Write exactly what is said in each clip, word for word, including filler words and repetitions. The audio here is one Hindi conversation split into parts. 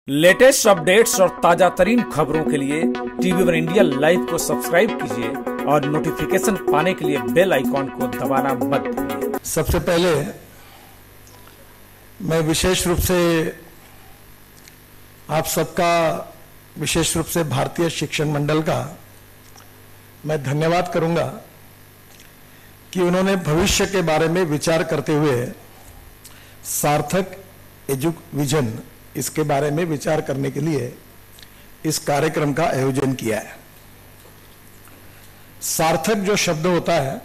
लेटेस्ट अपडेट्स और ताजा तरीन खबरों के लिए टीवी वन इंडिया लाइव को सब्सक्राइब कीजिए और नोटिफिकेशन पाने के लिए बेल आइकॉन को दबाना मत भूलिए। सबसे पहले मैं विशेष रूप से आप सबका, विशेष रूप से भारतीय शिक्षण मंडल का मैं धन्यवाद करूंगा कि उन्होंने भविष्य के बारे में विचार करते हुए सार्थक एजुविजन इसके बारे में विचार करने के लिए इस कार्यक्रम का आयोजन किया है। सार्थक जो शब्द होता है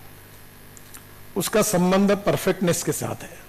उसका संबंध परफेक्टनेस के साथ है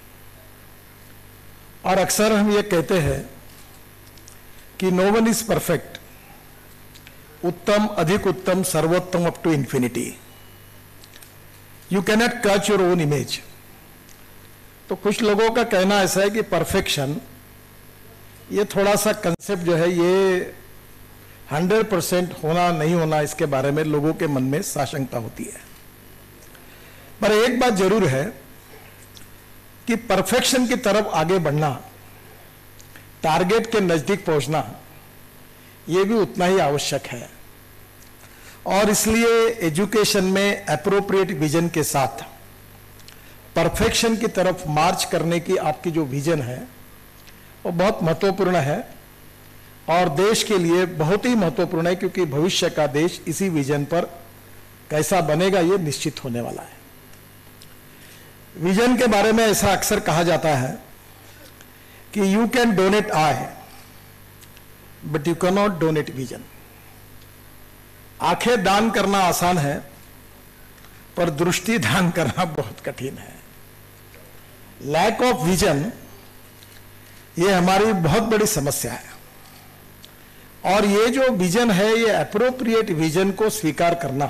और अक्सर हम ये कहते हैं कि नो वन इज परफेक्ट, उत्तम, अधिक उत्तम, सर्वोत्तम up to infinity. You can not crush your own image. तो कुछ लोगों का कहना ऐसा है कि परफेक्शन, ये थोड़ा सा कंसेप्ट जो है ये हंड्रेड परसेंट होना नहीं होना, इसके बारे में लोगों के मन में साशंकता होती है। पर एक बात जरूर है कि परफेक्शन की तरफ आगे बढ़ना, टारगेट के नजदीक पहुंचना, ये भी उतना ही आवश्यक है। और इसलिए एजुकेशन में एप्रोप्रिएट विजन के साथ परफेक्शन की तरफ मार्च करने की आपकी जो विजन है वो बहुत महत्वपूर्ण है और देश के लिए बहुत ही महत्वपूर्ण है, क्योंकि भविष्य का देश इसी विजन पर कैसा बनेगा ये निश्चित होने वाला है। विजन के बारे में ऐसा अक्सर कहा जाता है कि you can donate eye but you can not donate vision. आंखें दान करना आसान है पर दृष्टि दान करना बहुत कठिन है। लैक ऑफ विजन ये हमारी बहुत बड़ी समस्या है और ये जो विजन है, ये एप्रोप्रिएट विजन को स्वीकार करना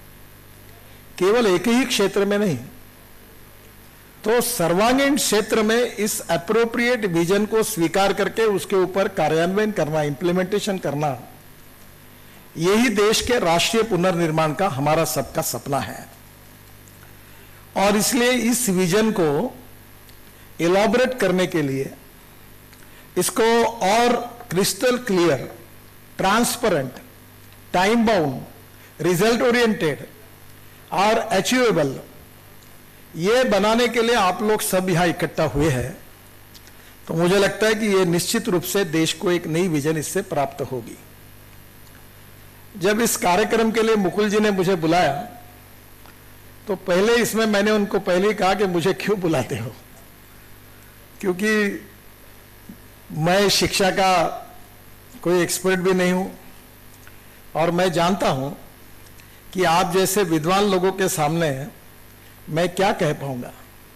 केवल एक ही क्षेत्र में नहीं, तो सर्वांगीण क्षेत्र में इस एप्रोप्रिएट विजन को स्वीकार करके उसके ऊपर कार्यान्वयन करना, इंप्लीमेंटेशन करना, यही देश के राष्ट्रीय पुनर्निर्माण का हमारा सबका सपना है। और इसलिए इस विजन को इलैबोरेट करने के लिए, इसको और crystal clear, transparent, time bound, result oriented और अचीवेबल, ये बनाने के लिए आप लोग सब यहां इकट्ठा हुए हैं। तो मुझे लगता है कि ये निश्चित रूप से देश को एक नई विजन इससे प्राप्त होगी। जब इस कार्यक्रम के लिए मुकुल जी ने मुझे बुलाया तो पहले इसमें मैंने उनको पहले ही कहा कि मुझे क्यों बुलाते हो, क्योंकि मैं शिक्षा का कोई एक्सपर्ट भी नहीं हूं और मैं जानता हूं कि आप जैसे विद्वान लोगों के सामने मैं क्या कह पाऊंगा।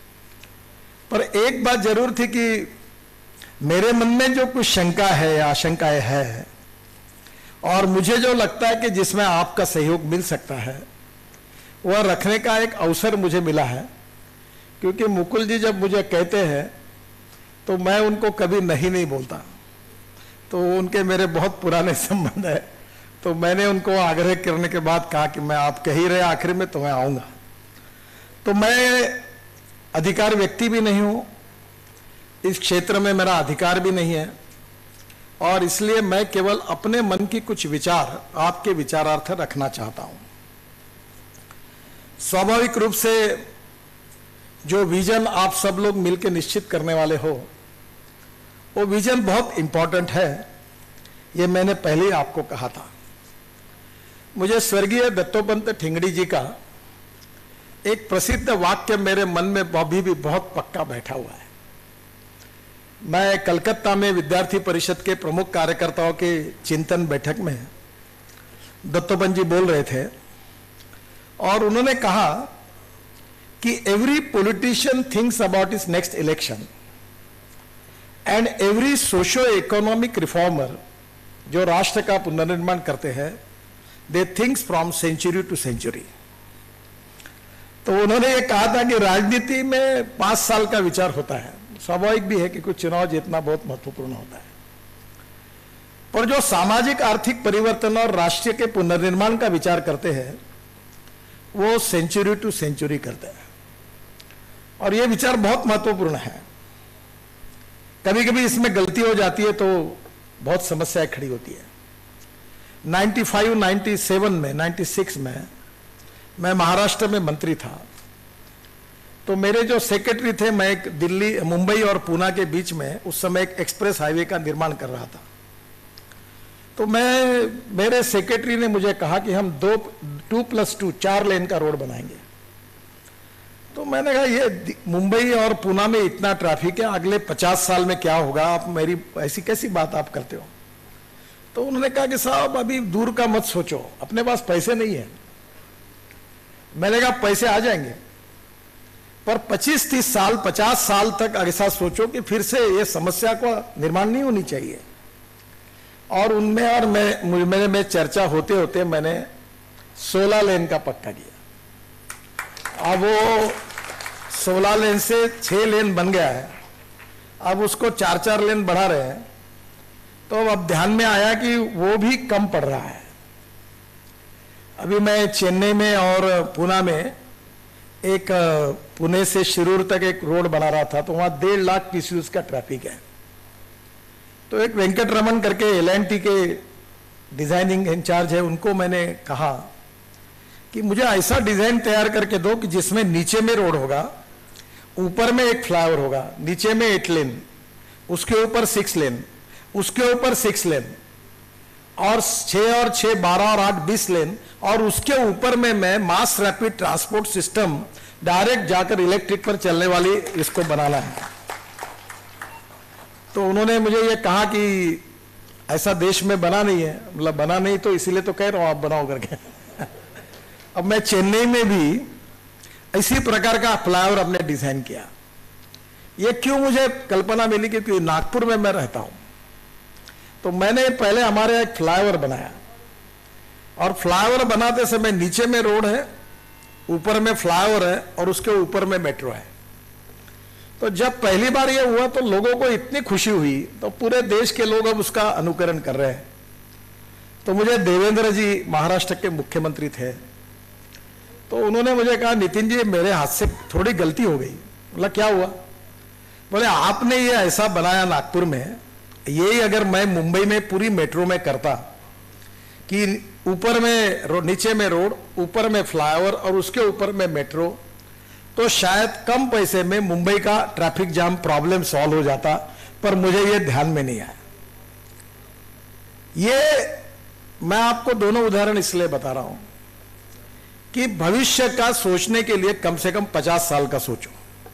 पर एक बात जरूर थी कि मेरे मन में जो कुछ शंका है, आशंकाएं है, और मुझे जो लगता है कि जिसमें आपका सहयोग मिल सकता है, वह रखने का एक अवसर मुझे मिला है। क्योंकि मुकुल जी जब मुझे कहते हैं तो मैं उनको कभी नहीं नहीं बोलता, तो उनके मेरे बहुत पुराने संबंध है। तो मैंने उनको आग्रह करने के बाद कहा कि मैं आप कह ही रहे आखिर में तो मैं आऊंगा। तो मैं अधिकार व्यक्ति भी नहीं हूं, इस क्षेत्र में मेरा अधिकार भी नहीं है, और इसलिए मैं केवल अपने मन की कुछ विचार आपके विचारार्थ रखना चाहता हूं। स्वाभाविक रूप से जो विजन आप सब लोग मिलकर निश्चित करने वाले हो, वो विजन बहुत इंपॉर्टेंट है, ये मैंने पहले ही आपको कहा था। मुझे स्वर्गीय दत्तोपंत ठेंगड़ी जी का एक प्रसिद्ध वाक्य मेरे मन में अभी भी बहुत पक्का बैठा हुआ है। मैं कलकत्ता में विद्यार्थी परिषद के प्रमुख कार्यकर्ताओं के चिंतन बैठक में दत्तोपंत जी बोल रहे थे और उन्होंने कहा कि every politician thinks about his next election and every socio economic reformer, जो राष्ट्र का पुनर्निर्माण करते हैं, they thinks from century to century. तो उन्होंने ये कहा था कि राजनीति में पांच साल का विचार होता है, स्वाभाविक भी है कि कुछ चुनाव जीतना बहुत महत्वपूर्ण होता है, पर जो सामाजिक आर्थिक परिवर्तन और राष्ट्र के पुनर्निर्माण का विचार करते हैं वो सेंचुरी टू सेंचुरी करते हैं। और ये विचार बहुत महत्वपूर्ण है। कभी कभी इसमें गलती हो जाती है तो बहुत समस्याएं खड़ी होती है। पचानवे, सत्तानवे में, छियानवे में मैं महाराष्ट्र में मंत्री था, तो मेरे जो सेक्रेटरी थे, मैं एक दिल्ली, मुंबई और पूना के बीच में उस समय एक एक्सप्रेस हाईवे का निर्माण कर रहा था। तो मैं, मेरे सेक्रेटरी ने मुझे कहा कि हम दो टू प्लस टू चार लेन का रोड बनाएंगे। तो मैंने कहा ये मुंबई और पूना में इतना ट्रैफिक है, अगले पचास साल में क्या होगा, आप मेरी ऐसी कैसी बात आप करते हो। तो उन्होंने कहा कि साहब अभी दूर का मत सोचो, अपने पास पैसे नहीं है। मैंने कहा पैसे आ जाएंगे, पर पच्चीस तीस साल पचास साल तक ऐसा सोचो कि फिर से ये समस्या का निर्माण नहीं होनी चाहिए। और उनमें और मैं मेरे में चर्चा होते होते मैंने सोलह लेन का पक्का किया। अब वो सोलह लेन से छह लेन बन गया है, अब उसको चार चार लेन बढ़ा रहे हैं। तो अब ध्यान में आया कि वो भी कम पड़ रहा है। अभी मैं चेन्नई में और पुणे में एक, पुणे से शिरूर तक एक रोड बना रहा था, तो वहां डेढ़ लाख पीसीयूज का ट्रैफिक है। तो एक वेंकट रमन करके एल एंड टी के डिजाइनिंग इंचार्ज है, उनको मैंने कहा कि मुझे ऐसा डिजाइन तैयार करके दो कि जिसमें नीचे में रोड होगा, ऊपर में एक फ्लाईओवर होगा, नीचे में एट लेन, उसके ऊपर सिक्स लेन, उसके ऊपर सिक्स लेन, और छह और छह बारह और आठ बीस लेन, और उसके ऊपर में मैं mass rapid transport system direct जाकर इलेक्ट्रिक पर चलने वाली इसको बनाना है। तो उन्होंने मुझे ये कहा कि ऐसा देश में बना नहीं है। मतलब बना नहीं, तो इसीलिए तो कह रहा हूं आप बनाओ करके। अब मैं चेन्नई में भी इसी प्रकार का फ्लाईओवर हमने डिजाइन किया। ये क्यों मुझे कल्पना मिली, क्योंकि नागपुर में मैं रहता हूं, तो मैंने पहले हमारे एक फ्लाईओवर बनाया, और फ्लाईओवर बनाते समय नीचे में रोड है, ऊपर में फ्लाईओवर है, और उसके ऊपर में मेट्रो है। तो जब पहली बार ये हुआ तो लोगों को इतनी खुशी हुई, तो पूरे देश के लोग अब उसका अनुकरण कर रहे हैं। तो मुझे देवेंद्र जी महाराष्ट्र के मुख्यमंत्री थे, तो उन्होंने मुझे कहा नितिन जी मेरे हाथ से थोड़ी गलती हो गई। बोला क्या हुआ? बोले आपने ये ऐसा बनाया नागपुर में, यही अगर मैं मुंबई में पूरी मेट्रो में करता कि ऊपर में रोड, नीचे में रोड, ऊपर में फ्लाईओवर और उसके ऊपर में मेट्रो, तो शायद कम पैसे में मुंबई का ट्रैफिक जाम प्रॉब्लम सॉल्व हो जाता। पर मुझे ये ध्यान में नहीं आया। ये मैं आपको दोनों उदाहरण इसलिए बता रहा हूं कि भविष्य का सोचने के लिए कम से कम पचास साल का सोचो,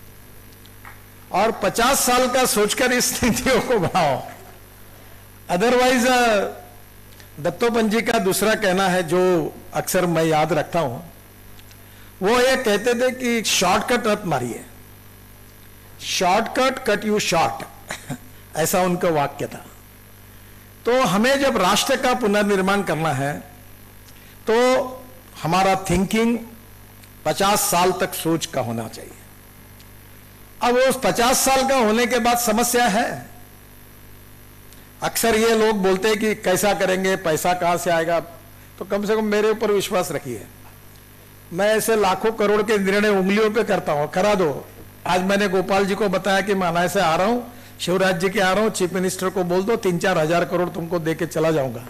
और पचास साल का सोचकर इस नीतियों को बनाओ। अदरवाइज दत्तोपंत जी का दूसरा कहना है जो अक्सर मैं याद रखता हूं, वो ये कहते थे कि शॉर्टकट मत मारिए, शॉर्टकट कट यू शॉर्ट। ऐसा उनका वाक्य था। तो हमें जब राष्ट्र का पुनर्निर्माण करना है तो हमारा थिंकिंग पचास साल तक सोच का होना चाहिए। अब उस पचास साल का होने के बाद समस्या है। अक्सर ये लोग बोलते हैं कि कैसा करेंगे, पैसा कहां से आएगा। तो कम से कम मेरे ऊपर विश्वास रखिए, मैं ऐसे लाखों करोड़ के निर्णय उंगलियों पे करता हूं, करा दो। आज मैंने गोपाल जी को बताया कि मैं से आ रहा हूं, शिवराज जी के आ रहा हूं, चीफ मिनिस्टर को बोल दो तीन चार हजार करोड़ तुमको देके चला जाऊंगा।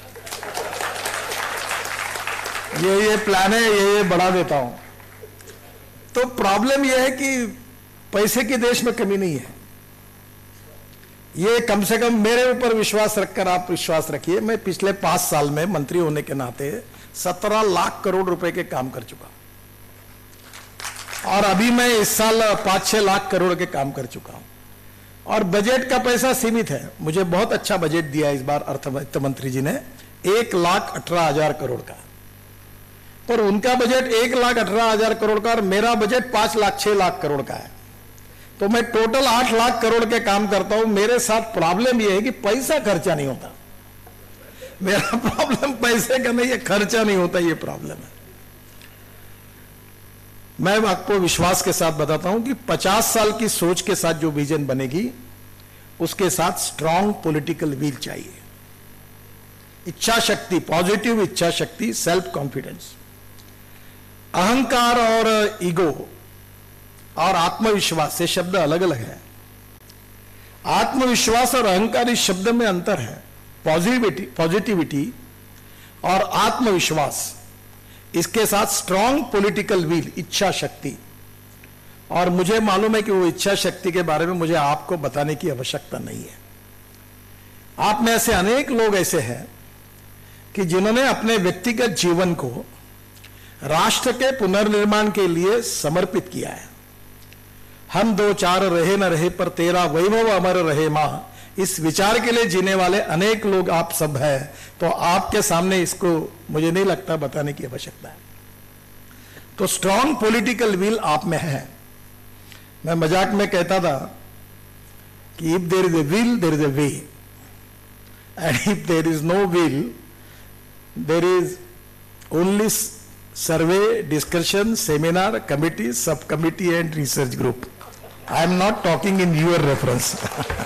ये ये प्लान है, ये ये बढ़ा देता हूं। तो प्रॉब्लम यह है कि पैसे की देश में कमी नहीं है। ये कम से कम मेरे ऊपर विश्वास रखकर आप विश्वास रखिए, मैं पिछले पांच साल में मंत्री होने के नाते सत्रह लाख करोड़ रुपए के काम कर चुका, और अभी मैं इस साल पांच छह लाख करोड़ के काम कर चुका हूं। और बजट का पैसा सीमित है। मुझे बहुत अच्छा बजट दिया इस बार अर्थ वित्त मंत्री जी ने, एक लाख अठारह हजार करोड़ का। पर उनका बजट एक लाख अठारह हजार करोड़ का और मेरा बजट पांच लाख छह लाख करोड़ का है। तो मैं टोटल आठ लाख करोड़ के काम करता हूं। मेरे साथ प्रॉब्लम यह है कि पैसा खर्चा नहीं होता। मेरा प्रॉब्लम पैसे का नहीं है, खर्चा नहीं होता, ये प्रॉब्लम है। मैं आपको विश्वास के साथ बताता हूं कि पचास साल की सोच के साथ जो विजन बनेगी, उसके साथ स्ट्रांग पॉलिटिकल विल चाहिए, इच्छा शक्ति, पॉजिटिव इच्छा शक्ति, सेल्फ कॉन्फिडेंस। अहंकार और ईगो और आत्मविश्वास, ये शब्द अलग अलग है। आत्मविश्वास और अहंकार इस शब्द में अंतर है। पॉजिटिविटी पॉजिटिविटी और आत्मविश्वास, इसके साथ स्ट्रांग पॉलिटिकल विल, इच्छा शक्ति। और मुझे मालूम है कि वो इच्छा शक्ति के बारे में मुझे आपको बताने की आवश्यकता नहीं है। आप में ऐसे अनेक लोग ऐसे हैं कि जिन्होंने अपने व्यक्तिगत जीवन को राष्ट्र के पुनर्निर्माण के लिए समर्पित किया है। हम दो चार रहे न रहे पर तेरा वैभव अमर रहे मां, इस विचार के लिए जीने वाले अनेक लोग आप सब हैं। तो आपके सामने इसको मुझे नहीं लगता बताने की आवश्यकता है। तो स्ट्रांग पॉलिटिकल विल आप में है। मैं मजाक में कहता था कि if there is a will there is a way, and if there is no will there is only survey, discussion, seminar, committee, sub committee and research group. I am not talking in your reference.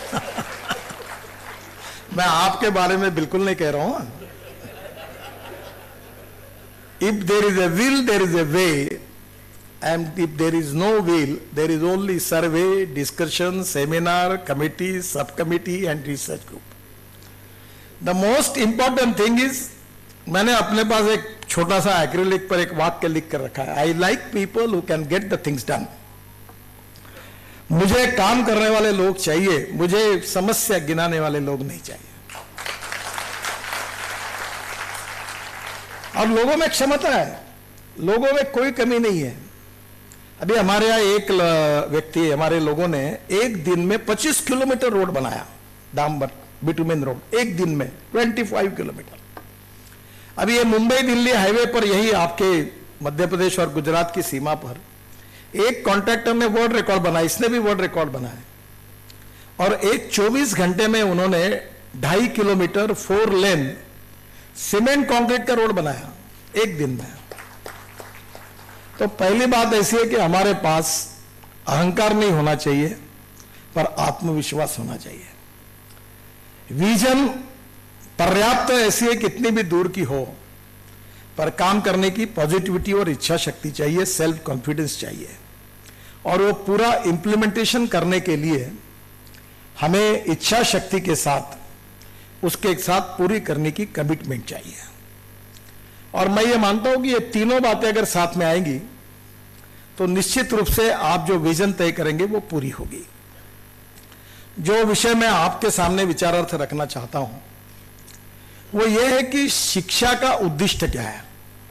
मैं आपके बारे में बिल्कुल नहीं कह रहा हूं। If there is a will there is a way, and if there is no will there is only survey, discussion, seminar, committee, sub committee and research group. The most important thing is, मैंने अपने पास एक छोटा सा एक्रिलिक पर एक वाक्य लिख कर रखा है, I like people who can get the things done. मुझे काम करने वाले लोग चाहिए, मुझे समस्या गिनाने वाले लोग नहीं चाहिए। और लोगों में क्षमता है, लोगों में कोई कमी नहीं है। अभी हमारे यहाँ एक व्यक्ति, हमारे लोगों ने एक दिन में पच्चीस किलोमीटर रोड बनाया, डांबर बिटुमेन रोड, एक दिन में पच्चीस किलोमीटर। अभी ये मुंबई दिल्ली हाईवे पर, यही आपके मध्य प्रदेश और गुजरात की सीमा पर, एक कॉन्ट्रैक्टर ने वर्ल्ड रिकॉर्ड बनाया, इसने भी वर्ल्ड रिकॉर्ड बनाया। और एक चौबीस घंटे में उन्होंने ढाई kilometre four lane cement concrete का रोड बनाया एक दिन में। तो पहली बात ऐसी है कि हमारे पास अहंकार नहीं होना चाहिए, पर आत्मविश्वास होना चाहिए। विजन पर्याप्त ऐसी है, कितनी भी दूर की हो, पर काम करने की पॉजिटिविटी और इच्छा शक्ति चाहिए, सेल्फ कॉन्फिडेंस चाहिए। और वो पूरा इंप्लीमेंटेशन करने के लिए हमें इच्छा शक्ति के साथ, उसके साथ पूरी करने की कमिटमेंट चाहिए। और मैं ये मानता हूं कि ये तीनों बातें अगर साथ में आएंगी तो निश्चित रूप से आप जो विजन तय करेंगे वो पूरी होगी। जो विषय मैं आपके सामने विचारार्थ रखना चाहता हूं वो ये है कि शिक्षा का उद्देश्य क्या है।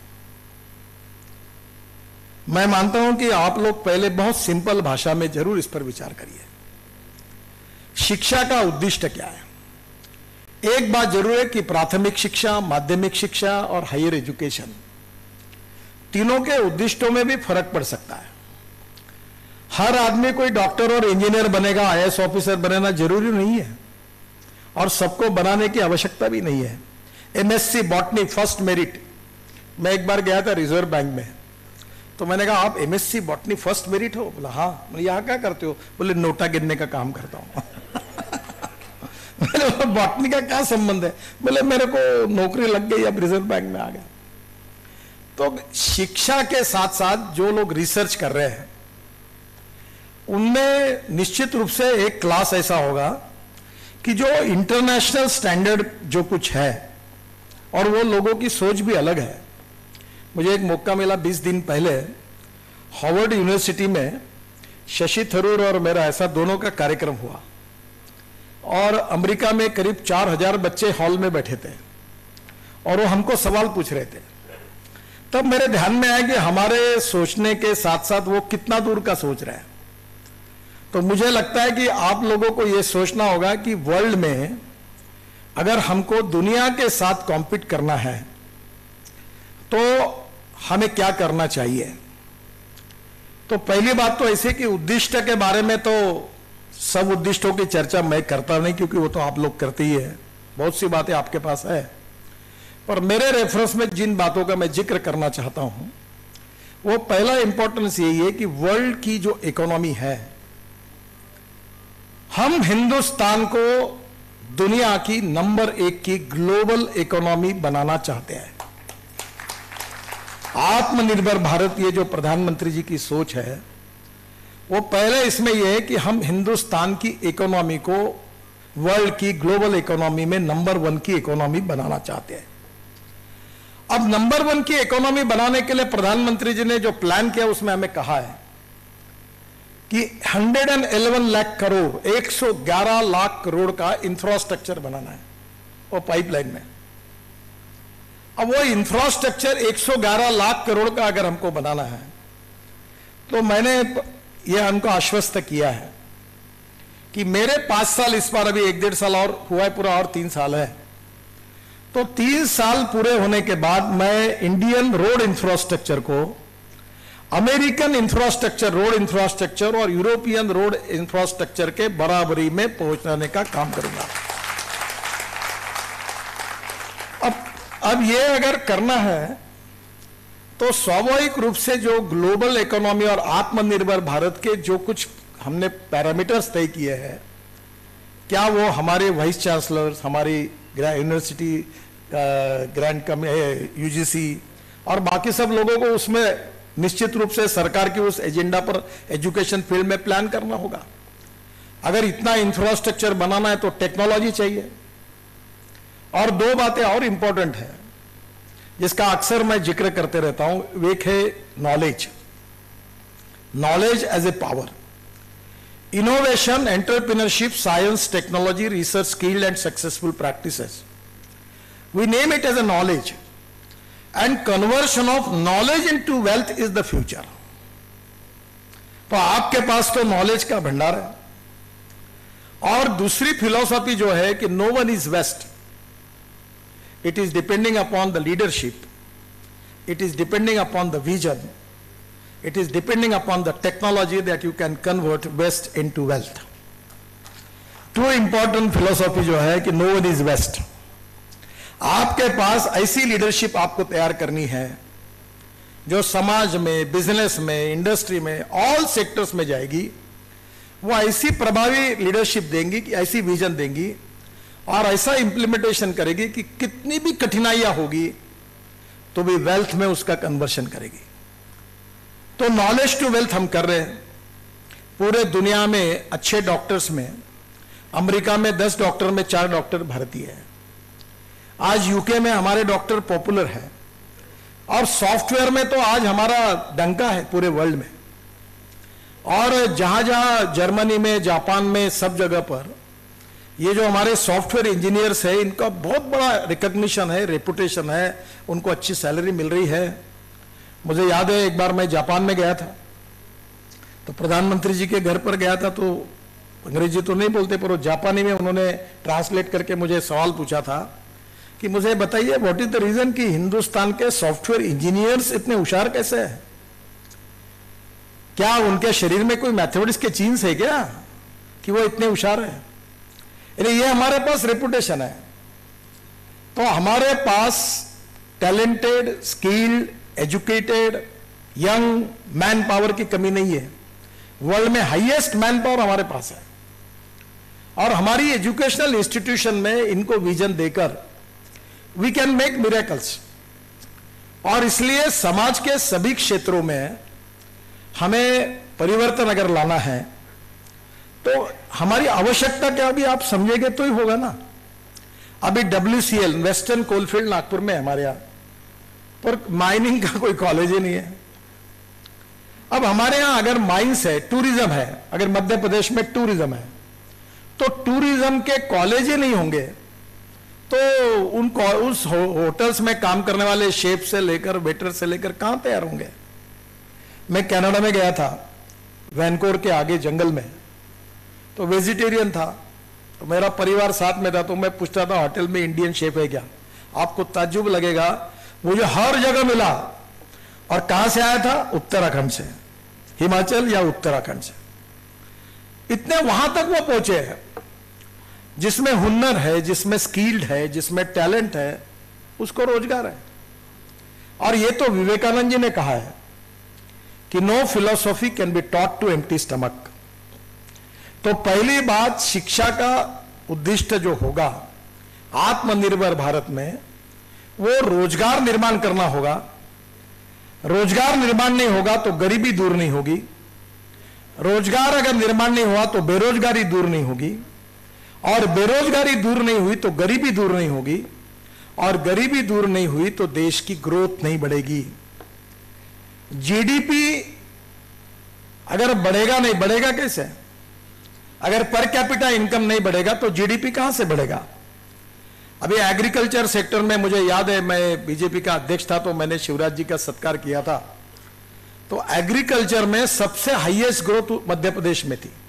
मैं मानता हूं कि आप लोग पहले बहुत सिंपल भाषा में जरूर इस पर विचार करिए। शिक्षा का उद्देश्य क्या है? एक बात जरूर है कि प्राथमिक शिक्षा, माध्यमिक शिक्षा और हायर एजुकेशन, तीनों के उद्देश्यों में भी फर्क पड़ सकता है। हर आदमी कोई डॉक्टर और इंजीनियर बनेगा, आई ए एस ऑफिसर बनेना जरूरी नहीं है, और सबको बनाने की आवश्यकता भी नहीं है। MSc botany first merit. मैं एक बार गया था रिजर्व बैंक में, तो मैंने कहा आप एमएससी बॉटनी फर्स्ट मेरिट हो? बोला हाँ। बोले यहाँ क्या करते हो? बोले नोटा गिनने का काम करता हूँ। मैंने बॉटनी का क्या संबंध है? बोले मेरे को नौकरी लग गई, अब रिजर्व बैंक में आ गया। तो शिक्षा के साथ साथ जो लोग रिसर्च कर रहे हैं उनमें निश्चित रूप से एक क्लास ऐसा होगा कि जो इंटरनेशनल स्टैंडर्ड जो कुछ है, और वो लोगों की सोच भी अलग है। मुझे एक मौका मिला बीस दिन पहले हार्वर्ड यूनिवर्सिटी में, शशि थरूर और मेरा ऐसा दोनों का कार्यक्रम हुआ, और अमेरिका में करीब चार हजार बच्चे हॉल में बैठे थे और वो हमको सवाल पूछ रहे थे। तब मेरे ध्यान में आया कि हमारे सोचने के साथ साथ वो कितना दूर का सोच रहे हैं। तो मुझे लगता है कि आप लोगों को यह सोचना होगा कि वर्ल्ड में अगर हमको दुनिया के साथ कॉम्पीट करना है तो हमें क्या करना चाहिए। तो पहली बात तो ऐसे कि उद्दिष्ट के बारे में तो सब उद्दिष्टों की चर्चा मैं करता नहीं, क्योंकि वो तो आप लोग करते ही है, बहुत सी बातें आपके पास है। पर मेरे रेफरेंस में जिन बातों का मैं जिक्र करना चाहता हूं वो पहला इंपॉर्टेंस यही है कि वर्ल्ड की जो इकोनॉमी है, हम हिंदुस्तान को दुनिया की नंबर एक की ग्लोबल इकोनॉमी बनाना चाहते हैं। आत्मनिर्भर भारत, ये जो प्रधानमंत्री जी की सोच है वो पहले इसमें यह है कि हम हिंदुस्तान की इकोनॉमी को वर्ल्ड की ग्लोबल इकोनॉमी में नंबर वन की इकोनॉमी बनाना चाहते हैं। अब नंबर वन की इकोनॉमी बनाने के लिए प्रधानमंत्री जी ने जो प्लान किया उसमें हमें कहा है कि एक सौ ग्यारह लाख करोड़ एक सौ ग्यारह लाख करोड़ का इंफ्रास्ट्रक्चर बनाना है वो पाइपलाइन में। अब वो इंफ्रास्ट्रक्चर एक सौ ग्यारह लाख करोड़ का अगर हमको बनाना है तो मैंने यह हमको आश्वस्त किया है कि मेरे पांच साल इस बार अभी एक डेढ़ साल और हुआ है पूरा और तीन साल है, तो तीन साल पूरे होने के बाद मैं इंडियन रोड इंफ्रास्ट्रक्चर को अमेरिकन इंफ्रास्ट्रक्चर रोड इंफ्रास्ट्रक्चर और यूरोपियन रोड इंफ्रास्ट्रक्चर के बराबरी में पहुंचाने का काम करूंगा। अब अब ये अगर करना है तो स्वाभाविक रूप से जो ग्लोबल इकोनॉमी और आत्मनिर्भर भारत के जो कुछ हमने पैरामीटर्स तय किए हैं, क्या वो हमारे वाइस चांसलर्स, हमारी यूनिवर्सिटी ग्रैंड कम यूजीसी और बाकी सब लोगों को उसमें निश्चित रूप से सरकार की उस एजेंडा पर एजुकेशन फील्ड में प्लान करना होगा। अगर इतना इंफ्रास्ट्रक्चर बनाना है तो टेक्नोलॉजी चाहिए। और दो बातें और इंपॉर्टेंट है जिसका अक्सर मैं जिक्र करते रहता हूं, एक है knowledge, knowledge as a power, innovation, entrepreneurship, science, technology, research, skilled and successful practices, we name it as a knowledge and conversion of knowledge into wealth is the future. तो आपके पास तो नॉलेज का भंडार है। और दूसरी फिलॉसफी जो है कि no one is waste, it is depending upon the leadership, it is depending upon the vision, it is depending upon the technology that you can convert waste into wealth. Two important philosophy जो है कि no one is west। आपके पास ऐसी लीडरशिप आपको तैयार करनी है जो समाज में, बिजनेस में, इंडस्ट्री में, ऑल सेक्टर्स में जाएगी। वो ऐसी प्रभावी लीडरशिप देंगी कि ऐसी विजन देंगी और ऐसा इंप्लीमेंटेशन करेगी कि कितनी भी कठिनाइयां होगी तो भी वेल्थ में उसका कन्वर्शन करेगी। तो नॉलेज टू वेल्थ हम कर रहे हैं। पूरे दुनिया में अच्छे डॉक्टर्स में अमेरिका में दस डॉक्टर में चार डॉक्टर भारतीय है। आज यूके में हमारे डॉक्टर पॉपुलर है और सॉफ्टवेयर में तो आज हमारा डंका है पूरे वर्ल्ड में। और जहां जहां जर्मनी में, जापान में, सब जगह पर ये जो हमारे सॉफ्टवेयर इंजीनियर्स है इनका बहुत बड़ा रिकॉग्निशन है, रेपुटेशन है, उनको अच्छी सैलरी मिल रही है। मुझे याद है एक बार मैं जापान में गया था तो प्रधानमंत्री जी के घर पर गया था, तो अंग्रेजी तो नहीं बोलते पर वो जापानी में उन्होंने ट्रांसलेट करके मुझे सवाल पूछा था कि मुझे बताइए व्हाट इज द रीजन कि हिंदुस्तान के सॉफ्टवेयर इंजीनियर्स इतने होशियार कैसे हैं? क्या उनके शरीर में कोई मैथमेटिक्स के जीन्स है क्या कि वो इतने होशियार है? ये हमारे पास रेपुटेशन है। तो हमारे पास talented, skilled, educated, young man power की कमी नहीं है। वर्ल्ड में हाईएस्ट मैन पावर हमारे पास है और हमारी एजुकेशनल इंस्टीट्यूशन में इनको विजन देकर वी कैन मेक मिरेकल्स। और इसलिए समाज के सभी क्षेत्रों में हमें परिवर्तन अगर लाना है तो हमारी आवश्यकता क्या अभी आप समझेंगे तो ही होगा ना। अभी W C L western coalfield Nagpur में हमारे यहां पर माइनिंग का कोई कॉलेज ही नहीं है। अब हमारे यहां अगर माइंस है, टूरिज्म है, अगर मध्य प्रदेश में टूरिज्म है तो टूरिज्म के कॉलेज ही नहीं होंगे तो उन उस हो, होटल्स में काम करने वाले शेफ से लेकर वेटर से लेकर कहां तैयार होंगे। मैं कनाडा में गया था, वैनकोर के आगे जंगल में, तो वेजिटेरियन था, तो मेरा परिवार साथ में था, तो मैं पूछता था होटल में इंडियन शेफ है क्या? आपको ताज्जुब लगेगा, मुझे हर जगह मिला। और कहां से आया था? उत्तराखंड से, हिमाचल या उत्तराखंड से। इतने वहां तक वो पहुंचे हैं जिसमें हुनर है, जिसमें स्किल्ड है, जिसमें टैलेंट है, उसको रोजगार है। और ये तो विवेकानंद जी ने कहा है कि no philosophy can be taught to empty stomach. तो पहली बात, शिक्षा का उद्देश्य जो होगा आत्मनिर्भर भारत में, वो रोजगार निर्माण करना होगा। रोजगार निर्माण नहीं होगा तो गरीबी दूर नहीं होगी। रोजगार अगर निर्माण नहीं हुआ तो बेरोजगारी दूर नहीं होगी। और बेरोजगारी दूर नहीं हुई तो गरीबी दूर नहीं होगी, और गरीबी दूर नहीं हुई तो देश की ग्रोथ नहीं बढ़ेगी। जीडीपी अगर बढ़ेगा, नहीं बढ़ेगा कैसे? अगर पर कैपिटा इनकम नहीं बढ़ेगा तो जीडीपी कहां से बढ़ेगा? अभी एग्रीकल्चर सेक्टर में मुझे याद है, मैं बीजेपी का अध्यक्ष था तो मैंने शिवराज जी का सत्कार किया था, तो एग्रीकल्चर में सबसे हाईएस्ट ग्रोथ मध्य प्रदेश में थी।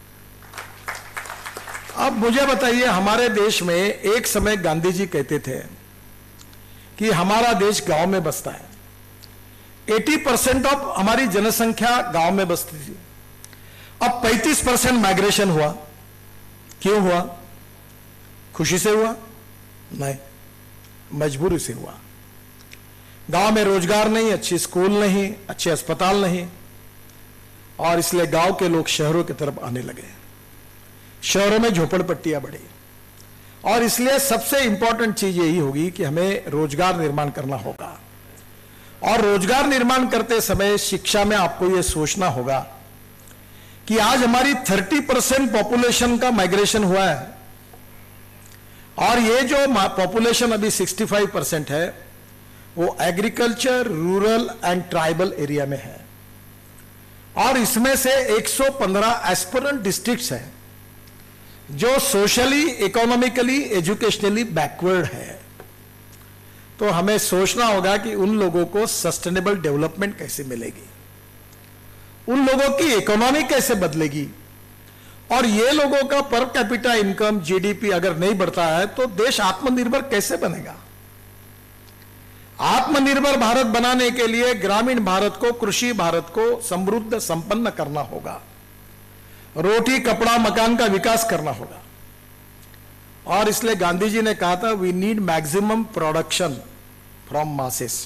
अब मुझे बताइए, हमारे देश में एक समय गांधी जी कहते थे कि हमारा देश गांव में बसता है, अस्सी परसेंट ऑफ हमारी जनसंख्या गांव में बसती थी। अब पैंतीस परसेंट माइग्रेशन हुआ। क्यों हुआ? खुशी से हुआ? नहीं, मजबूरी से हुआ। गांव में रोजगार नहीं, अच्छी स्कूल नहीं, अच्छे अस्पताल नहीं, और इसलिए गांव के लोग शहरों की तरफ आने लगे। शहरों में झोपड़पट्टियां बढ़ी, और इसलिए सबसे इंपॉर्टेंट चीज यही होगी कि हमें रोजगार निर्माण करना होगा। और रोजगार निर्माण करते समय शिक्षा में आपको यह सोचना होगा कि आज हमारी तीस परसेंट पॉपुलेशन का माइग्रेशन हुआ है, और ये जो पॉपुलेशन अभी पैंसठ परसेंट है वो agriculture, rural and tribal area में है, और इसमें से एक सौ पंद्रह एस्पिरेंट डिस्ट्रिक्ट्स हैं जो सोशली, इकोनॉमिकली, एजुकेशनली बैकवर्ड है। तो हमें सोचना होगा कि उन लोगों को सस्टेनेबल डेवलपमेंट कैसे मिलेगी, उन लोगों की इकोनॉमी कैसे बदलेगी, और ये लोगों का पर कैपिटा इनकम, जीडीपी अगर नहीं बढ़ता है तो देश आत्मनिर्भर कैसे बनेगा? आत्मनिर्भर भारत बनाने के लिए ग्रामीण भारत को, कृषि भारत को समृद्ध संपन्न करना होगा, रोटी कपड़ा मकान का विकास करना होगा। और इसलिए गांधी जी ने कहा था, we need maximum production from masses,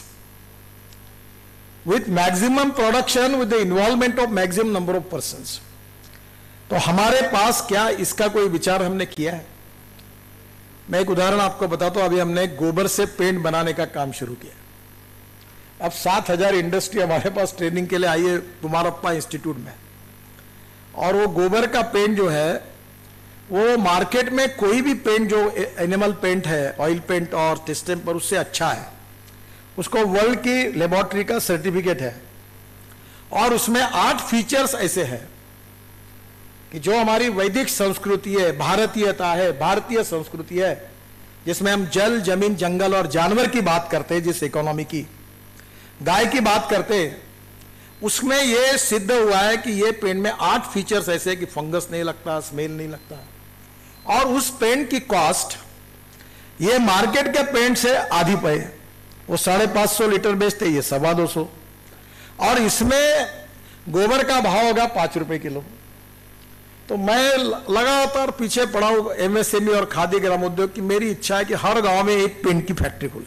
with maximum production with the involvement of maximum number of persons. तो हमारे पास क्या इसका कोई विचार हमने किया है? मैं एक उदाहरण आपको बताता हूं। अभी हमने गोबर से पेंट बनाने का काम शुरू किया। अब सात हजार इंडस्ट्री हमारे पास ट्रेनिंग के लिए आई है कुमारप्पा इंस्टीट्यूट में, और वो गोबर का पेंट जो है वो मार्केट में कोई भी पेंट जो एनिमल पेंट है, ऑयल पेंट और टेस्टेम्पर, उससे अच्छा है। उसको वर्ल्ड की लेबोरेटरी का सर्टिफिकेट है, और उसमें आठ फीचर्स ऐसे हैं कि जो हमारी वैदिक संस्कृति है, भारतीयता है, भारतीय संस्कृति है, जिसमें हम जल, जमीन, जंगल और जानवर की बात करते हैं, जिस इकोनॉमी की, गाय की बात करते हैं, उसमें यह सिद्ध हुआ है कि ये पेंट में आठ फीचर्स ऐसे हैं कि फंगस नहीं लगता, स्मेल नहीं लगता, और उस पेंट की कॉस्ट ये मार्केट के पेंट से आधी पे, वो साढ़े पांच सौ लीटर बेचते, ये सवा दो सौ, और इसमें गोबर का भाव होगा पांच रुपए किलो। तो मैं लगातार पीछे पड़ा हूं एमएसएमई और खादी ग्रामोद्योग की। मेरी इच्छा है कि हर गांव में एक पेंट की फैक्ट्री खुले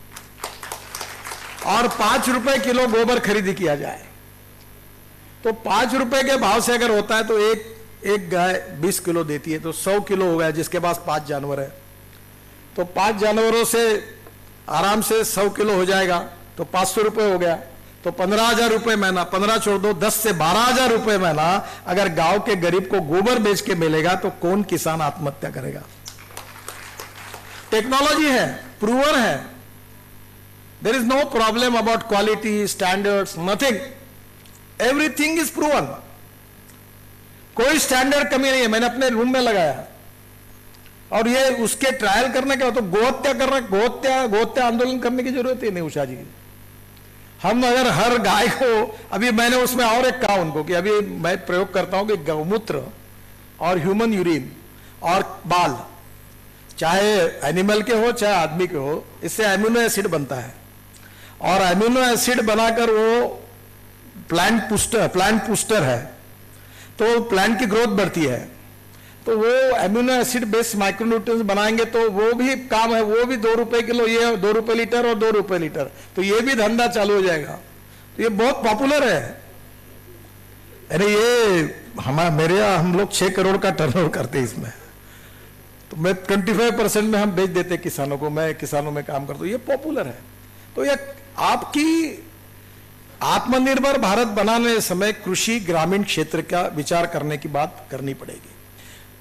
और पांच रुपए किलो गोबर खरीदी किया जाए। तो पांच रुपए के भाव से अगर होता है तो एक एक गाय बीस किलो देती है, तो सौ किलो हो गया। जिसके पास पांच जानवर है तो पांच जानवरों से आराम से सौ किलो हो जाएगा, तो पांच सौ रुपए हो गया, तो पंद्रह हजार रुपए महीना, पंद्रह छोड़ दो, दस से बारह हजार रुपए महीना अगर गांव के गरीब को गोबर बेच के मिलेगा तो कौन किसान आत्महत्या करेगा? टेक्नोलॉजी है, प्रूवर है, there is no problem about quality, standards, nothing, everything is proven. कोई स्टैंडर्ड कमी नहीं है। मैंने अपने रूम में लगाया, और ये उसके ट्रायल करने का तो गोहत्या कर रहा, गोहत्या गोहत्या आंदोलन करने की जरूरत ही नहीं उषा जी। हम अगर हर गाय को, अभी मैंने उसमें और एक कहा उनको कि अभी मैं प्रयोग करता हूं कि गौमूत्र और ह्यूमन यूरिन और बाल, चाहे एनिमल के हो चाहे आदमी के हो, इससे एमिनो एसिड बनता है, और एमिनो एसिड बनाकर वो प्लांट पुस्टर प्लांट पुस्टर है, तो प्लांट की ग्रोथ बढ़ती है। तो वो एमिनो एसिड बेस्ड माइक्रोन्यूट्रिएंट्स बनाएंगे तो वो भी काम है, वो भी दो रुपए किलो, ये दो रुपए लीटर और दो रुपए लीटर, तो ये भी धंधा चालू हो जाएगा। तो ये बहुत पॉपुलर है। अरे ये हमारा मेरे यहाँ हम लोग छह करोड़ का टर्नओवर करते हैं इसमें, तो मैं पच्चीस परसेंट में हम बेच देते किसानों को। मैं किसानों में काम करता हूँ, ये पॉपुलर है। तो ये आपकी आत्मनिर्भर भारत बनाने समय कृषि ग्रामीण क्षेत्र का विचार करने की बात करनी पड़ेगी।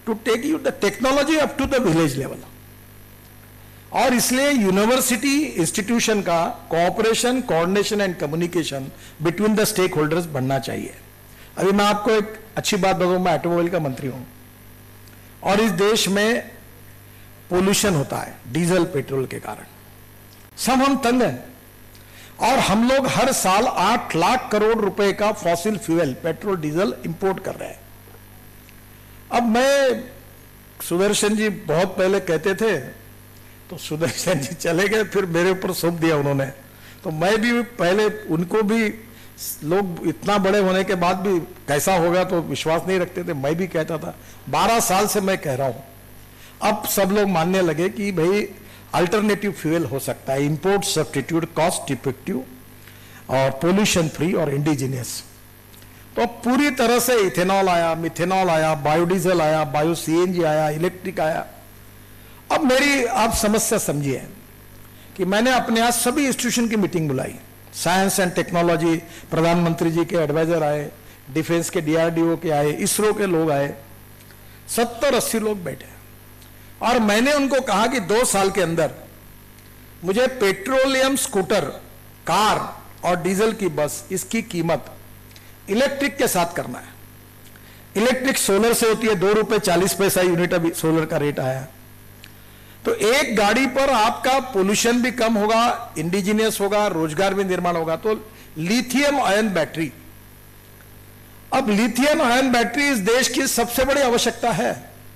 To take you the technology up to the village level. और इसलिए यूनिवर्सिटी इंस्टीट्यूशन का cooperation, coordination and communication between the stakeholders बढ़ना चाहिए। अभी मैं आपको एक अच्छी बात बताऊं, मैं ऑटोमोबाइल का मंत्री हूं और इस देश में पोल्यूशन होता है डीजल पेट्रोल के कारण, सब हम तंग हैं। और हम लोग हर साल आठ लाख करोड़ रुपए का fossil fuel petrol diesel import कर रहे हैं। अब मैं, सुदर्शन जी बहुत पहले कहते थे, तो सुदर्शन जी चले गए, फिर मेरे ऊपर सौंप दिया उन्होंने। तो मैं भी पहले, उनको भी लोग इतना बड़े होने के बाद भी कैसा होगा तो विश्वास नहीं रखते थे, मैं भी कहता था। बारह साल से मैं कह रहा हूं, अब सब लोग मानने लगे कि भाई अल्टरनेटिव फ्यूल हो सकता है, इंपोर्ट सब्स्टिट्यूट, कॉस्ट इफेक्टिव और पोल्यूशन फ्री और इंडिजिनियस। तो पूरी तरह से इथेनॉल आया, मिथेनॉल आया, बायोडीजल आया, बायो सीएनजी आया, इलेक्ट्रिक आया। अब मेरी आप समस्या समझिए कि मैंने अपने आज सभी इंस्टीट्यूशन की मीटिंग बुलाई, साइंस एंड टेक्नोलॉजी, प्रधानमंत्री जी के एडवाइजर आए, डिफेंस के डीआरडीओ के आए, इसरो के लोग आए, सत्तर अस्सी लोग बैठे। और मैंने उनको कहा कि दो साल के अंदर मुझे पेट्रोलियम स्कूटर, कार और डीजल की बस, इसकी कीमत इलेक्ट्रिक के साथ करना है। इलेक्ट्रिक सोलर से होती है, दो रुपए चालीस पैसा यूनिट अभी सोलर का रेट आया। तो एक गाड़ी पर आपका पोल्यूशन भी कम होगा, इंडिजिनियस होगा, रोजगार भी निर्माण होगा। तो लिथियम आयन बैटरी, अब लिथियम आयन बैटरी इस देश की सबसे बड़ी आवश्यकता है।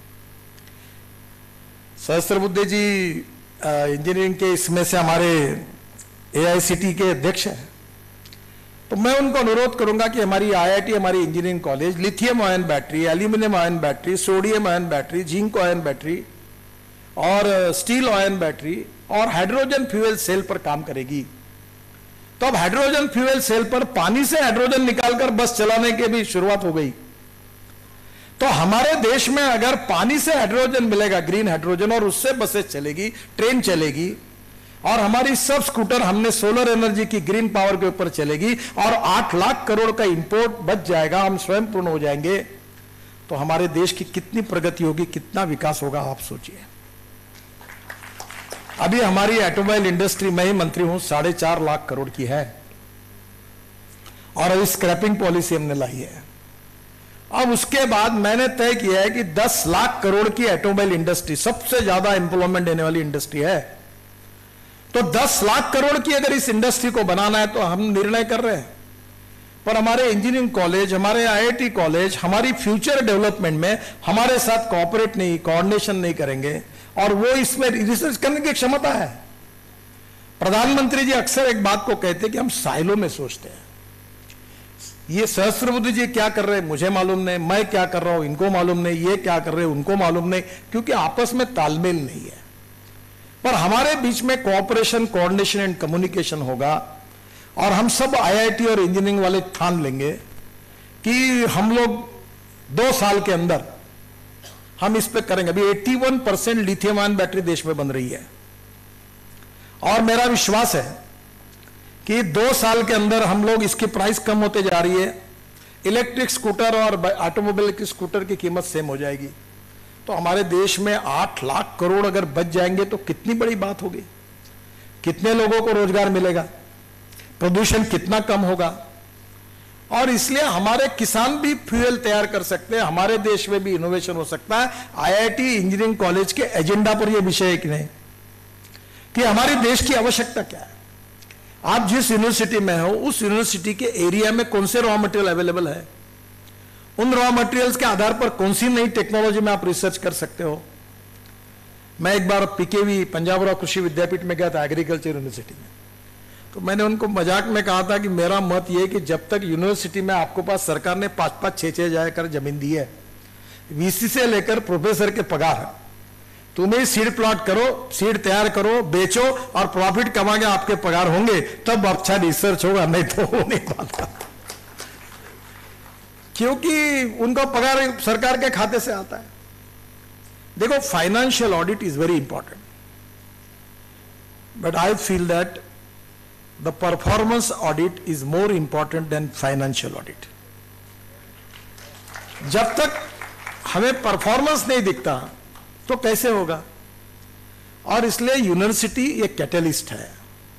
सहस्त्रबुद्धे जी इंजीनियरिंग के इसमें से हमारे एआईसीटी के अध्यक्ष हैं, तो मैं उनको अनुरोध करूंगा कि हमारी आईआईटी, हमारी engineering college lithium ion battery, aluminium ion battery, sodium ion battery, zinc ion battery और स्टील आयन बैटरी और हाइड्रोजन फ्यूल सेल पर काम करेगी। तो अब हाइड्रोजन फ्यूल सेल पर पानी से हाइड्रोजन निकालकर बस चलाने की भी शुरुआत हो गई। तो हमारे देश में अगर पानी से हाइड्रोजन मिलेगा, ग्रीन हाइड्रोजन, और उससे बसें चलेगी, ट्रेन चलेगी, और हमारी सब स्कूटर हमने सोलर एनर्जी की ग्रीन पावर के ऊपर चलेगी, और आठ लाख करोड़ का इंपोर्ट बच जाएगा, हम स्वयं पूर्ण हो जाएंगे, तो हमारे देश की कितनी प्रगति होगी, कितना विकास होगा, आप सोचिए। अभी हमारी ऑटोमोबाइल इंडस्ट्री, मैं ही मंत्री हूं, साढ़े चार लाख करोड़ की है, और अभी स्क्रैपिंग पॉलिसी हमने लाई है। अब उसके बाद मैंने तय किया है कि दस लाख करोड़ की ऑटोमोबाइल इंडस्ट्री सबसे ज्यादा एम्प्लॉयमेंट देने वाली इंडस्ट्री है। तो दस लाख करोड़ की अगर इस इंडस्ट्री को बनाना है तो हम निर्णय कर रहे हैं, पर हमारे इंजीनियरिंग कॉलेज, हमारे आईआईटी कॉलेज हमारी फ्यूचर डेवलपमेंट में हमारे साथ कोऑपरेट नहीं, कोऑर्डिनेशन नहीं करेंगे, और वो इसमें रिसर्च करने की क्षमता है। प्रधानमंत्री जी अक्सर एक बात को कहते हैं कि हम साइलो में सोचते हैं। ये सहस्त्रबुद्धे जी क्या कर रहे हैं मुझे मालूम नहीं, मैं क्या कर रहा हूं इनको मालूम नहीं, ये क्या कर रहे हैं उनको मालूम नहीं, क्योंकि आपस में तालमेल नहीं है। पर हमारे बीच में कोऑपरेशन, कोऑर्डिनेशन एंड कम्युनिकेशन होगा, और हम सब आईआईटी और इंजीनियरिंग वाले ठान लेंगे कि हम लोग दो साल के अंदर हम इस पे करेंगे। अभी इक्यासी परसेंट लिथियम आयन बैटरी देश में बन रही है, और मेरा विश्वास है कि दो साल के अंदर हम लोग, इसकी प्राइस कम होते जा रही है, इलेक्ट्रिक स्कूटर और ऑटोमोबाइल की स्कूटर की कीमत सेम हो जाएगी। तो हमारे देश में आठ लाख करोड़ अगर बच जाएंगे तो कितनी बड़ी बात होगी, कितने लोगों को रोजगार मिलेगा, प्रदूषण कितना कम होगा। और इसलिए हमारे किसान भी फ्यूल तैयार कर सकते हैं, हमारे देश में भी इनोवेशन हो सकता है। आईआईटी इंजीनियरिंग कॉलेज के एजेंडा पर यह विषय है कि नहीं, कि हमारे देश की आवश्यकता क्या है। आप जिस यूनिवर्सिटी में हो उस यूनिवर्सिटी के एरिया में कौन से रॉ मटेरियल अवेलेबल है, उन रॉ मटेरियल्स के आधार पर कौन सी नई टेक्नोलॉजी में आप रिसर्च कर सकते हो। मैं एक बार पीकेवी, पंजाब राव कृषि विद्यापीठ में गया था, एग्रीकल्चर यूनिवर्सिटी में, तो मैंने उनको मजाक में कहा था कि मेरा मत यह कि जब तक यूनिवर्सिटी में आपको पास सरकार ने पांच पांच छह छह हजार एकड़ जमीन दी है, वीसी से लेकर प्रोफेसर के पगार, तुम्हें सीड प्लॉट करो, सीड तैयार करो, बेचो और प्रॉफिट कमा के आपके पगार होंगे, तब अच्छा रिसर्च होगा, नहीं तो हो नहीं पाता, क्योंकि उनका पगार सरकार के खाते से आता है। देखो, financial audit is very important, but I feel that the performance audit is more important than financial audit. जब तक हमें परफॉर्मेंस नहीं दिखता तो कैसे होगा? और इसलिए यूनिवर्सिटी एक कैटलिस्ट है,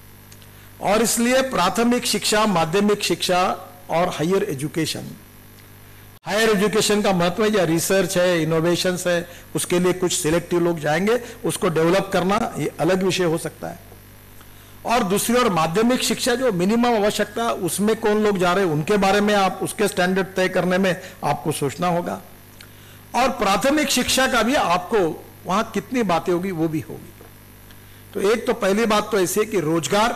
और इसलिए प्राथमिक शिक्षा, माध्यमिक शिक्षा और हायर एजुकेशन, हायर एजुकेशन का महत्व है या रिसर्च है, इनोवेशन है, उसके लिए कुछ सिलेक्टिव लोग जाएंगे, उसको डेवलप करना ये अलग विषय हो सकता है। और दूसरी ओर माध्यमिक शिक्षा जो मिनिमम आवश्यकता, उसमें कौन लोग जा रहे हैं उनके बारे में आप उसके स्टैंडर्ड तय करने में आपको सोचना होगा। और प्राथमिक शिक्षा का भी आपको वहां कितनी बातें होगी वो भी होगी। तो एक तो पहली बात तो ऐसी है कि रोजगार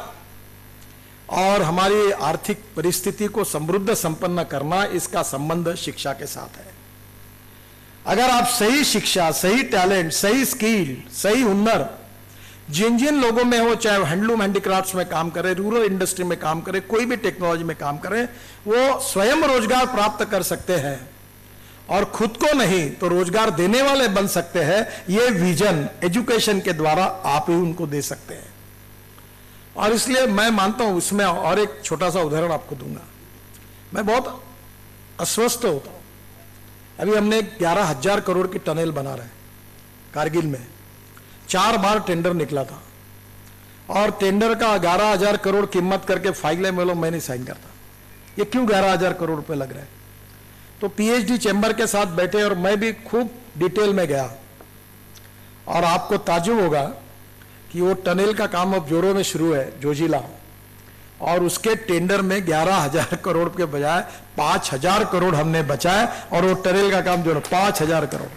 और हमारी आर्थिक परिस्थिति को समृद्ध संपन्न करना, इसका संबंध शिक्षा के साथ है। अगर आप सही शिक्षा, सही टैलेंट, सही स्किल, सही हुनर जिन जिन लोगों में हो, चाहे हैंडलूम हैंडीक्राफ्ट्स में काम करें, रूरल इंडस्ट्री में काम करें, कोई भी टेक्नोलॉजी में काम करें, वो स्वयं रोजगार प्राप्त कर सकते हैं और खुद को नहीं तो रोजगार देने वाले बन सकते हैं। ये विजन एजुकेशन के द्वारा आप ही उनको दे सकते हैं। और इसलिए मैं मानता हूं, इसमें और एक छोटा सा उदाहरण आपको दूंगा। मैं बहुत अस्वस्थ होता हूं। अभी हमने ग्यारह हजार करोड़ की टनल बना रहे हैं कारगिल में, चार बार टेंडर निकला था और टेंडर का ग्यारह हजार करोड़ कीमत करके फाइलें में लो मैं नहीं साइन करता। ये क्यों ग्यारह हजार करोड़ रुपए लग रहे हैं? तो पीएचडी चैम्बर के साथ बैठे और मैं भी खूब डिटेल में गया, और आपको ताज्जुब होगा कि वो टनल का काम अब जोरों में शुरू है, जोजिला, और उसके टेंडर में ग्यारह हजार करोड़ के बजाय पांच हजार करोड़ हमने बचाए, और वो टनल का काम जो पांच हजार करोड़।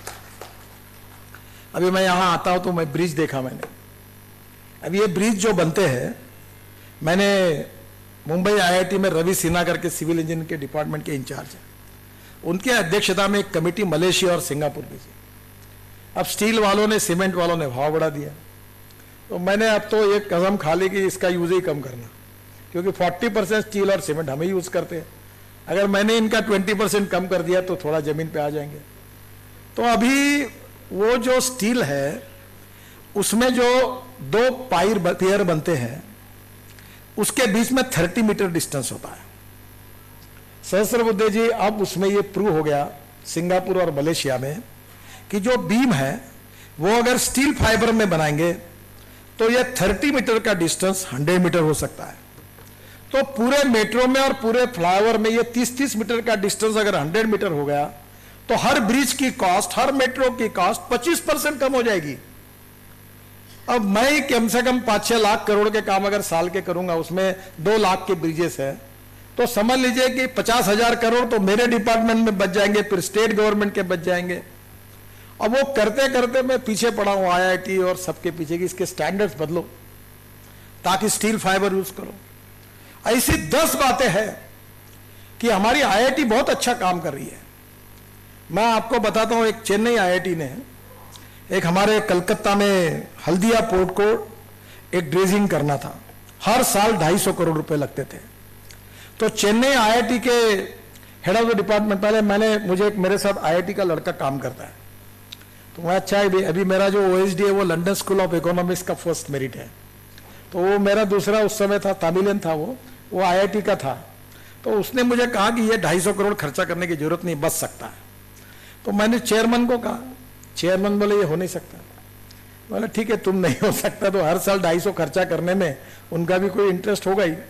अभी मैं यहां आता हूं तो मैं ब्रिज देखा मैंने। अब ये ब्रिज जो बनते हैं, मैंने मुंबई आईआईटी में रवि सिन्हा करके सिविल इंजीनियरिंग के डिपार्टमेंट के इंचार्ज है, उनके अध्यक्षता में एक कमेटी मलेशिया और सिंगापुर भेजी। अब स्टील वालों ने, सीमेंट वालों ने भाव बढ़ा दिया, तो मैंने अब तो एक कसम खा ली कि इसका यूज ही कम करना, क्योंकि चालीस परसेंट स्टील और सीमेंट हमें यूज करते हैं। अगर मैंने इनका बीस परसेंट कम कर दिया तो थोड़ा जमीन पे आ जाएंगे। तो अभी वो जो स्टील है उसमें जो दो पायर पेयर बनते हैं उसके बीच में तीस मीटर डिस्टेंस होता है। सहस्रबुद्धे जी, अब उसमें ये प्रूव हो गया सिंगापुर और मलेशिया में कि जो बीम है वो अगर स्टील फाइबर में बनाएंगे तो ये तीस मीटर का डिस्टेंस सौ मीटर हो सकता है। तो पूरे मेट्रो में और पूरे फ्लाईओवर में ये तीस तीस मीटर का डिस्टेंस अगर सौ मीटर हो गया तो हर ब्रिज की कॉस्ट, हर मेट्रो की कॉस्ट पच्चीस परसेंट कम हो जाएगी। अब मैं कम से कम पांच छह लाख करोड़ के काम अगर साल के करूंगा, उसमें दो लाख के ब्रिजेस है, तो समझ लीजिए कि पचास हजार करोड़ तो मेरे डिपार्टमेंट में बच जाएंगे, फिर स्टेट गवर्नमेंट के बच जाएंगे। अब वो करते करते मैं पीछे पड़ा हूं आईआईटी और सबके पीछे कि इसके स्टैंडर्ड्स बदलो ताकि स्टील फाइबर यूज करो। ऐसी दस बातें हैं कि हमारी आईआईटी बहुत अच्छा काम कर रही है। मैं आपको बताता हूं, एक चेन्नई आईआईटी ने एक हमारे कलकत्ता में हल्दिया पोर्ट को एक ड्रेजिंग करना था, हर साल ढाई सौ करोड़ रुपए लगते थे। तो चेन्नई आईआईटी के हेड ऑफ द डिपार्टमेंट, पहले मैंने मुझे एक मेरे साथ आईआईटी का लड़का काम करता है, तो मैं अच्छा है, अभी मेरा जो ओएसडी है वो लंदन स्कूल ऑफ इकोनॉमिक्स का फर्स्ट मेरिट है, तो वो मेरा दूसरा उस समय था, तमिलियन था, वो वो आईआईटी का था। तो उसने मुझे कहा कि ये ढाई सौ करोड़ खर्चा करने की जरूरत नहीं, बच सकता है। तो मैंने चेयरमैन को कहा, चेयरमैन बोले ये हो नहीं सकता। बोला ठीक है, तुम नहीं हो सकता तो हर साल ढाई सौ खर्चा करने में उनका भी कोई इंटरेस्ट होगा ही।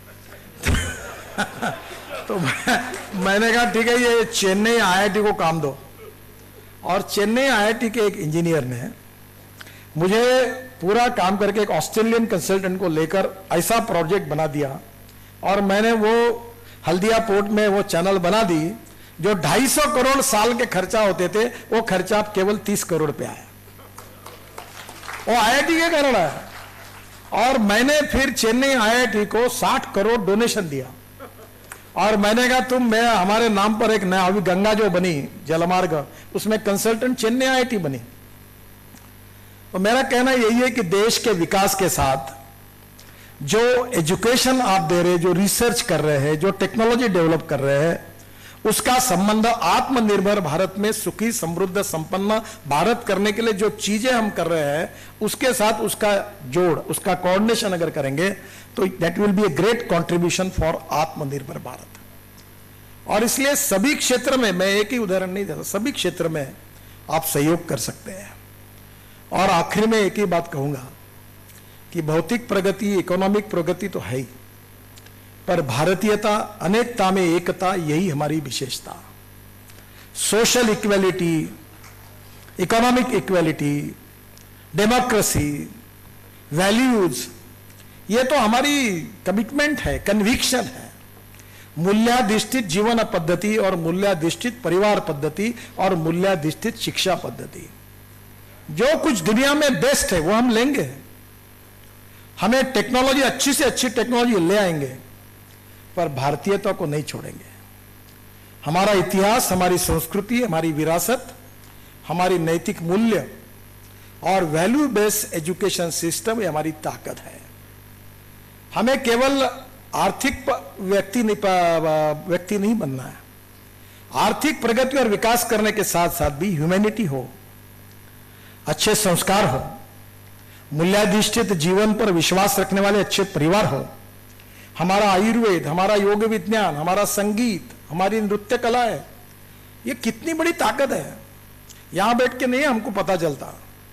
तो मैं, मैंने कहा ठीक है, ये चेन्नई आईआईटी को काम दो। और चेन्नई आईआईटी के एक इंजीनियर ने मुझे पूरा काम करके एक ऑस्ट्रेलियन कंसल्टेंट को लेकर ऐसा प्रोजेक्ट बना दिया, और मैंने वो हल्दिया पोर्ट में वो चैनल बना दी। जो ढाई सौ करोड़ साल के खर्चा होते थे वो खर्चा केवल तीस करोड़ पे आया, वो आईआईटी के कारण है। और मैंने फिर चेन्नई आईआईटी को साठ करोड़ डोनेशन दिया, और मैंने कहा तुम, मैं हमारे नाम पर एक नया अभी गंगा जो बनी जलमार्ग, उसमें कंसल्टेंट चेन्नई आईआईटी बनी। तो मेरा कहना यही है कि देश के विकास के साथ जो एजुकेशन आप दे रहे हैं, जो रिसर्च कर रहे हैं, जो टेक्नोलॉजी डेवलप कर रहे हैं, उसका संबंध आत्मनिर्भर भारत में सुखी समृद्ध संपन्न भारत करने के लिए जो चीजें हम कर रहे हैं उसके साथ उसका जोड़, उसका कोऑर्डिनेशन अगर करेंगे तो that will be a great contribution for Atmanirbhar Bharat. और इसलिए सभी क्षेत्र में, मैं एक ही उदाहरण नहीं देता, सभी क्षेत्र में आप सहयोग कर सकते हैं। और आखिर में एक ही बात कहूंगा कि भौतिक प्रगति, इकोनॉमिक प्रगति तो है ही, पर भारतीयता, अनेकता में एकता, यही हमारी विशेषता। Social equality, economic equality, democracy, values, ये तो हमारी कमिटमेंट है, कन्विक्शन है। मूल्याधिष्ठित जीवन पद्धति और मूल्याधिष्ठित परिवार पद्धति और मूल्याधिष्ठित शिक्षा पद्धति, जो कुछ दुनिया में बेस्ट है वो हम लेंगे। हमें टेक्नोलॉजी, अच्छी से अच्छी टेक्नोलॉजी ले आएंगे, पर भारतीयता को नहीं छोड़ेंगे। हमारा इतिहास, हमारी संस्कृति, हमारी विरासत, हमारी नैतिक मूल्य और वैल्यू बेस्ड एजुकेशन सिस्टम, ये हमारी ताकत है। हमें केवल आर्थिक व्यक्ति नहीं व्यक्ति नहीं बनना है। आर्थिक प्रगति और विकास करने के साथ साथ भी ह्यूमैनिटी हो, अच्छे संस्कार हो, मूल्याधिष्ठित जीवन पर विश्वास रखने वाले अच्छे परिवार हो, हमारा आयुर्वेद, हमारा योग विज्ञान, हमारा संगीत, हमारी नृत्य कला है, ये कितनी बड़ी ताकत है। यहां बैठ के नहीं हमको पता चलता,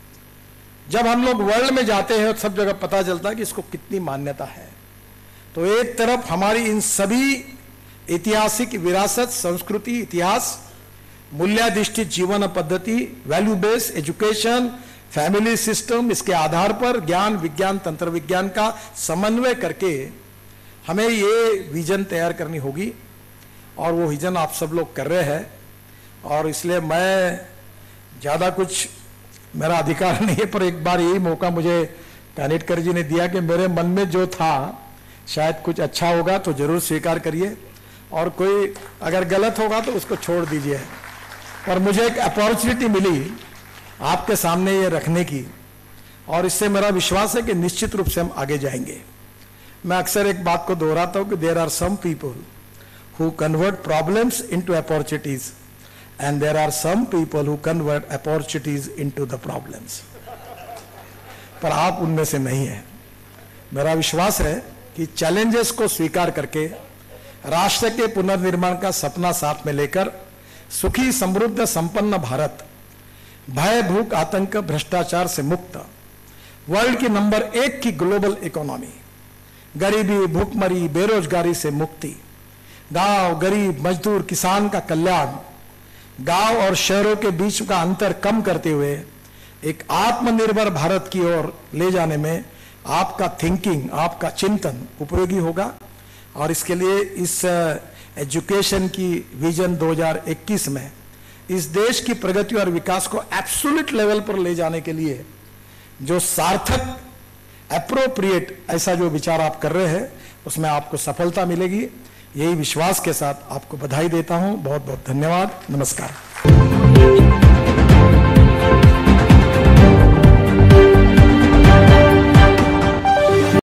जब हम लोग वर्ल्ड में जाते हैं सब जगह पता चलता है कि इसको कितनी मान्यता है। तो एक तरफ हमारी इन सभी ऐतिहासिक विरासत, संस्कृति, इतिहास, मूल्याधिष्ठित जीवन पद्धति, value based education, family system, इसके आधार पर ज्ञान, विज्ञान, तंत्र विज्ञान का समन्वय करके हमें ये विजन तैयार करनी होगी। और वो विजन आप सब लोग कर रहे हैं, और इसलिए मैं ज़्यादा कुछ, मेरा अधिकार नहीं है, पर एक बार यही मौका मुझे कानिटकर जी ने दिया कि मेरे मन में जो था शायद कुछ अच्छा होगा तो जरूर स्वीकार करिए, और कोई अगर गलत होगा तो उसको छोड़ दीजिए। और मुझे एक अपॉर्चुनिटी मिली आपके सामने ये रखने की, और इससे मेरा विश्वास है कि निश्चित रूप से हम आगे जाएंगे। मैं अक्सर एक बात को दोहराता हूं कि there are some people who convert problems into opportunities and there are some people who convert opportunities into the problems, पर आप उनमें से नहीं है। मेरा विश्वास है कि चैलेंजेस को स्वीकार करके राष्ट्र के पुनर्निर्माण का सपना साथ में लेकर सुखी, समृद्ध, संपन्न भारत, भय, भूख, आतंक, भ्रष्टाचार से मुक्त, वर्ल्ड की नंबर एक की ग्लोबल इकोनॉमी, गरीबी, भूखमरी, बेरोजगारी से मुक्ति, गांव, गरीब, मजदूर, किसान का कल्याण, गांव और शहरों के बीच का अंतर कम करते हुए एक आत्मनिर्भर भारत की ओर ले जाने में आपका थिंकिंग, आपका चिंतन उपयोगी होगा। और इसके लिए इस एजुकेशन की विजन दो हज़ार इक्कीस में इस देश की प्रगति और विकास को एब्सोल्यूट लेवल पर ले जाने के लिए जो सार्थक, एप्रोप्रिएट ऐसा जो विचार आप कर रहे हैं, उसमें आपको सफलता मिलेगी। यही विश्वास के साथ आपको बधाई देता हूं। बहुत बहुत धन्यवाद। नमस्कार।